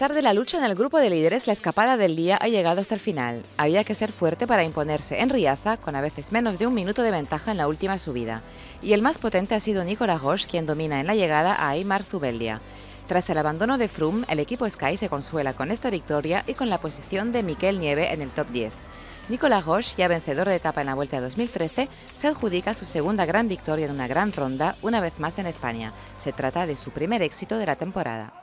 pesar de la lucha en el grupo de líderes, la escapada del día ha llegado hasta el final. Había que ser fuerte para imponerse en Riaza, con a veces menos de un minuto de ventaja en la última subida. Y el más potente ha sido Nicolas Roche, quien domina en la llegada a Aimar Zubeldia. Tras el abandono de Froome, el equipo Sky se consuela con esta victoria y con la posición de Mikel Nieve en el top 10. Nicolas Roche, ya vencedor de etapa en la Vuelta de 2013, se adjudica su segunda gran victoria en una gran ronda, una vez más en España. Se trata de su primer éxito de la temporada.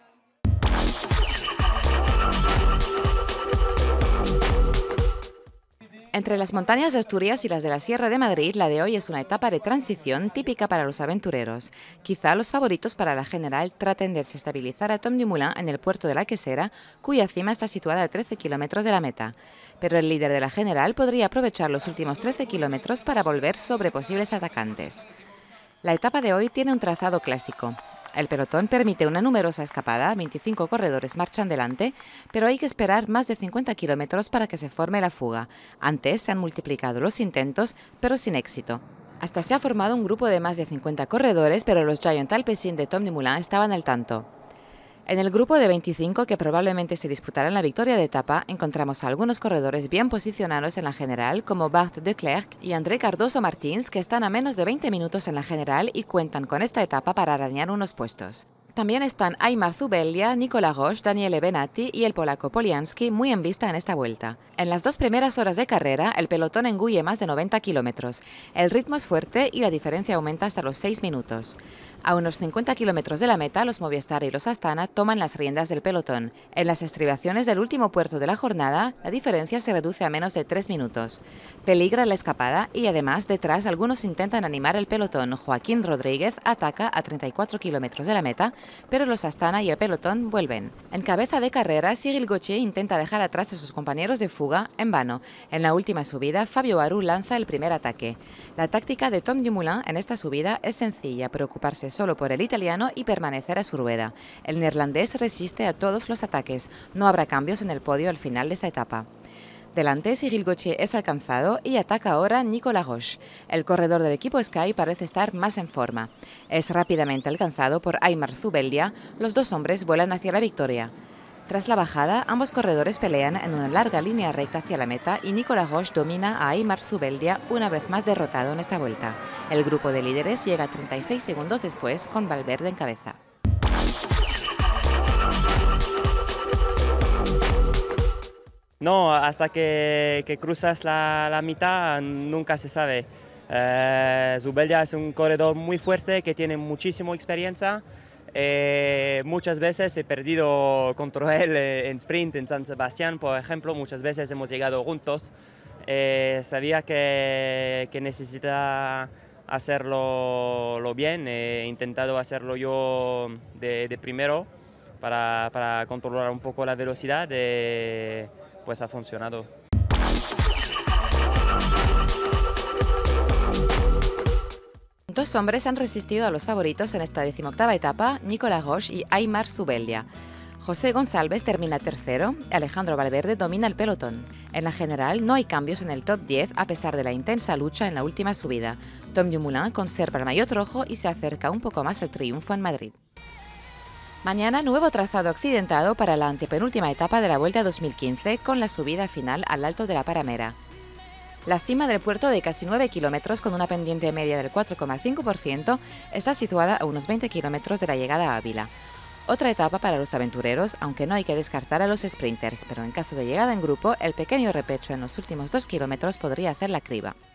Entre las montañas de Asturias y las de la Sierra de Madrid, la de hoy es una etapa de transición típica para los aventureros. Quizá los favoritos para la general traten de desestabilizar a Tom Dumoulin en el puerto de la Quesera, cuya cima está situada a 13 kilómetros de la meta. Pero el líder de la general podría aprovechar los últimos 13 kilómetros para volver sobre posibles atacantes. La etapa de hoy tiene un trazado clásico. El pelotón permite una numerosa escapada, 25 corredores marchan delante, pero hay que esperar más de 50 kilómetros para que se forme la fuga. Antes se han multiplicado los intentos, pero sin éxito. Hasta se ha formado un grupo de más de 50 corredores, pero los Giant Alpecin de Tom Dumoulin estaban al tanto. En el grupo de 25 que probablemente se disputarán la victoria de etapa, encontramos a algunos corredores bien posicionados en la general, como Bart de Klerk y André Cardoso Martins, que están a menos de 20 minutos en la general y cuentan con esta etapa para arañar unos puestos. También están Aimar Zubeldia, Nicolas Roche, Daniele Benatti y el polaco Polianski muy en vista en esta vuelta. En las 2 primeras horas de carrera, el pelotón engulle más de 90 kilómetros. El ritmo es fuerte y la diferencia aumenta hasta los 6 minutos. A unos 50 kilómetros de la meta, los Movistar y los Astana toman las riendas del pelotón. En las estribaciones del último puerto de la jornada, la diferencia se reduce a menos de 3 minutos. Peligra la escapada y además detrás algunos intentan animar el pelotón. Joaquín Rodríguez ataca a 34 kilómetros de la meta, pero los Astana y el pelotón vuelven. En cabeza de carrera, Cyril Gauthier intenta dejar atrás a sus compañeros de fuga en vano. En la última subida, Fabio Aru lanza el primer ataque. La táctica de Tom Dumoulin en esta subida es sencilla: preocuparse solo por el italiano y permanecer a su rueda. El neerlandés resiste a todos los ataques. No habrá cambios en el podio al final de esta etapa. Delante, Cyril Gauthier es alcanzado y ataca ahora Nicolas Roche. El corredor del equipo Sky parece estar más en forma. Es rápidamente alcanzado por Aimar Zubeldia. Los dos hombres vuelan hacia la victoria. Tras la bajada, ambos corredores pelean en una larga línea recta hacia la meta y Nicolas Roche domina a Aimar Zubeldia, una vez más derrotado en esta vuelta. El grupo de líderes llega 36 segundos después, con Valverde en cabeza. No, hasta que cruzas la mitad nunca se sabe. Zubeldia es un corredor muy fuerte que tiene muchísima experiencia. Muchas veces he perdido contra él en sprint en San Sebastián, por ejemplo. Muchas veces hemos llegado juntos. Sabía que necesita hacerlo bien. He intentado hacerlo yo de primero para controlar un poco la velocidad. Pues ha funcionado. Dos hombres han resistido a los favoritos en esta 18ª etapa, Nicolas Roche y Aimar Zubeldia. José González termina tercero, Alejandro Valverde domina el pelotón. En la general no hay cambios en el top 10 a pesar de la intensa lucha en la última subida. Tom Dumoulin conserva el maillot rojo y se acerca un poco más al triunfo en Madrid. Mañana, nuevo trazado accidentado para la antepenúltima etapa de la Vuelta 2015 con la subida final al Alto de la Paramera. La cima del puerto, de casi 9 kilómetros con una pendiente media del 4,5%, está situada a unos 20 kilómetros de la llegada a Ávila. Otra etapa para los aventureros, aunque no hay que descartar a los sprinters, pero en caso de llegada en grupo, el pequeño repecho en los últimos 2 kilómetros podría hacer la criba.